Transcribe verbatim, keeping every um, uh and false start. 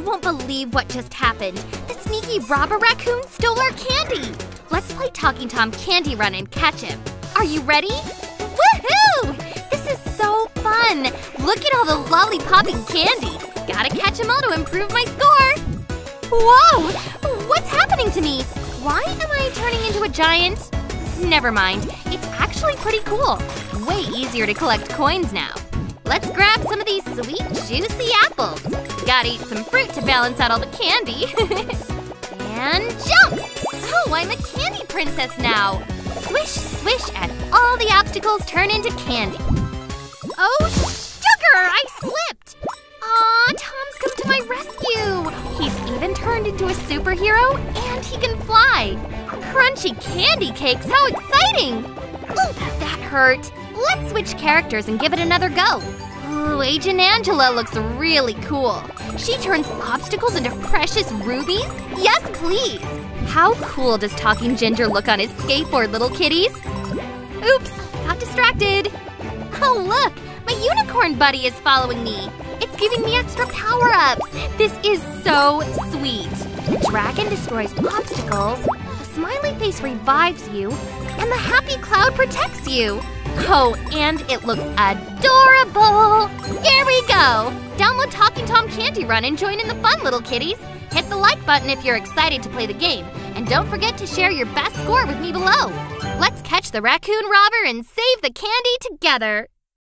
won't believe what just happened. The sneaky robber raccoon stole our candy. Let's play Talking Tom Candy Run and catch him. Are you ready? Woohoo! This is so fun. Look at all the lollipopping candy. Gotta catch them all to improve my score. Whoa! What's happening to me? Why am I turning into a giant? Never mind. It's actually pretty cool. Way easier to collect coins now. Let's grab some of these sweet, juicy apples. Gotta eat some fruit to balance out all the candy. And jump! Oh, I'm a candy princess now. Swish, swish, and all the obstacles turn into candy. Oh, sugar! I slipped! Aw, Tom's come to my rescue! He's even turned into a superhero, and he can fly! Crunchy candy cakes, how exciting! Ooh, that hurt! Let's switch characters and give it another go! Ooh, Agent Angela looks really cool! She turns obstacles into precious rubies? Yes, please! How cool does Talking Ginger look on his skateboard, little kitties? Oops, got distracted! Oh, look! My unicorn buddy is following me! It's giving me extra power-ups! This is so sweet! The dragon destroys obstacles, the smiley face revives you, and the happy cloud protects you! Oh, and it looks adorable! Here we go! Download Talking Tom Candy Run and join in the fun, little kitties! Hit the like button if you're excited to play the game, and don't forget to share your best score with me below! Let's catch the raccoon robber and save the candy together!